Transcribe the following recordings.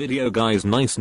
video, guys. Nice.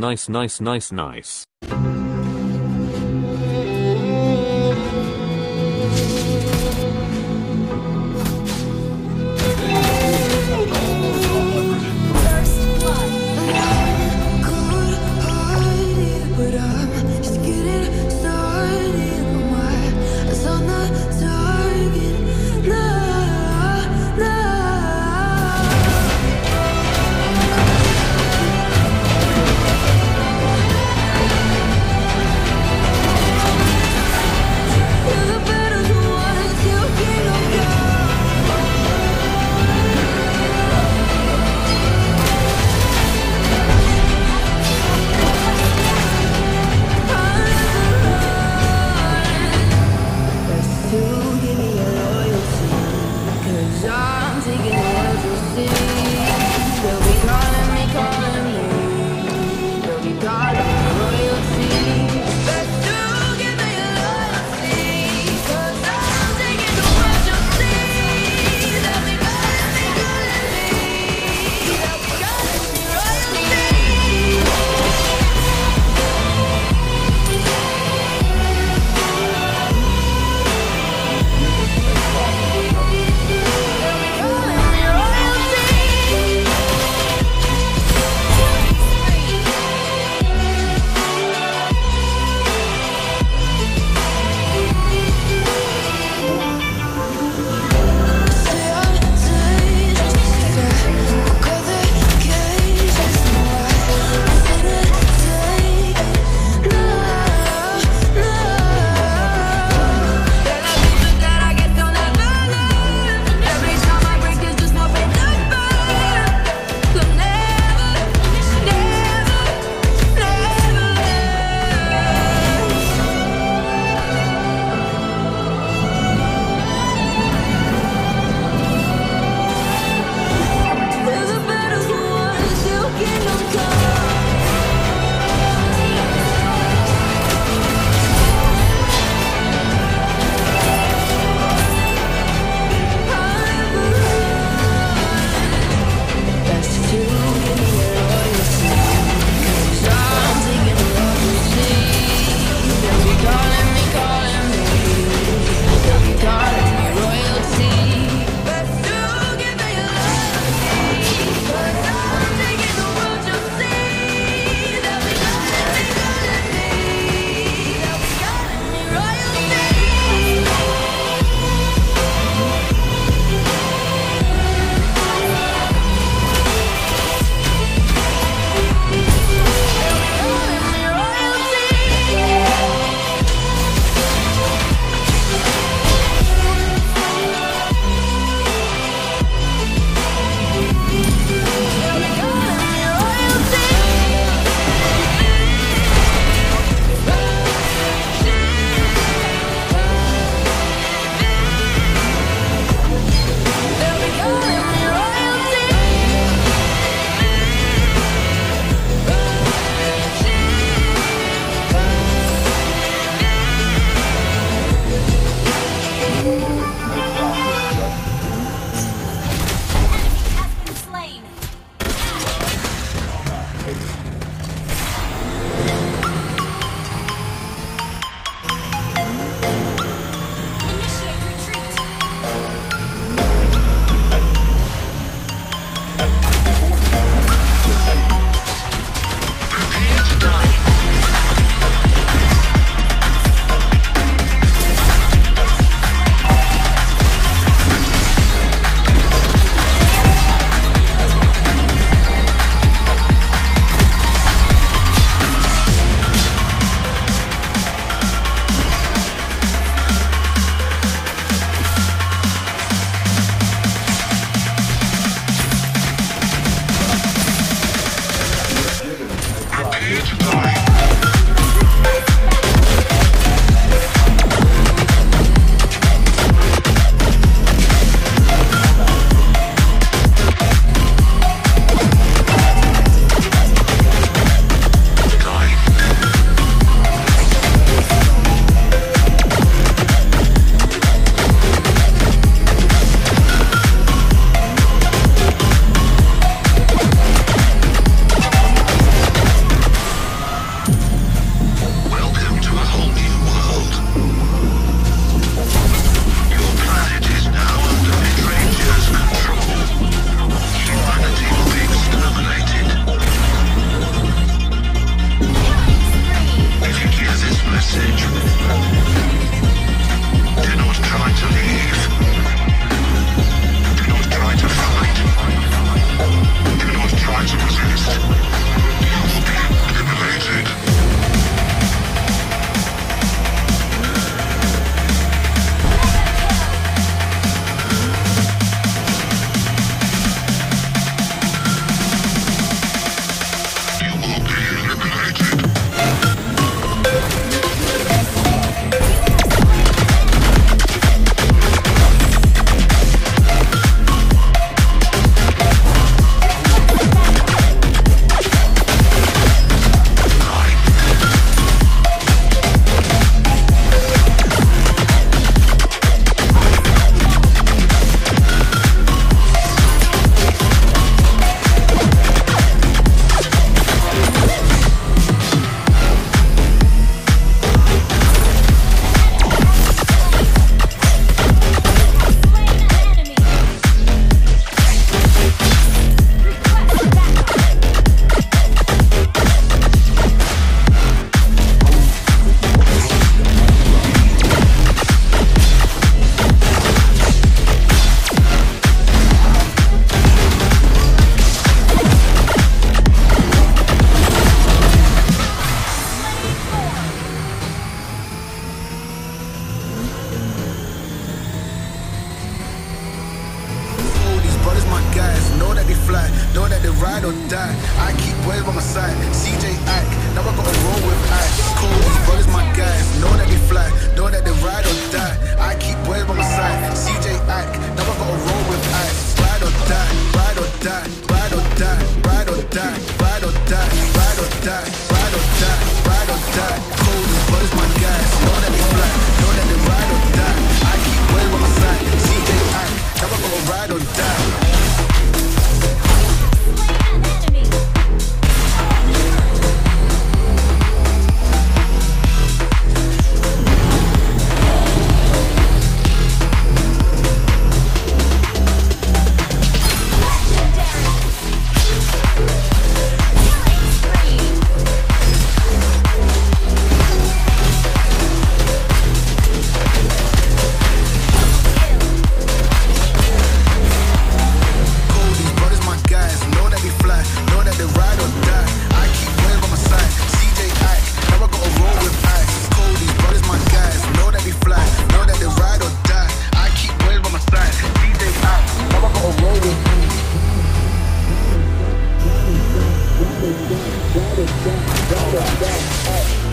ride or die. I keep waves by my side. CJ Ack, now I gotta roll with ice. Cold, these brothers my guys. Know that they fly, know that they ride or die. I keep waves by my side. CJ Ack, now I gotta roll with ice. Ride or die, ride or die, ride or die, ride or die, ride or die, ride or die, ride or die, ride or die. Cold, these brothers my guys. Know that they fly, know that they ride or die. I keep waves by my side. CJ Ack, now I gotta ride or die.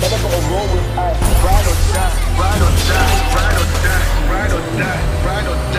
Ride or die, ride or die, ride or die, ride or die, ride or die.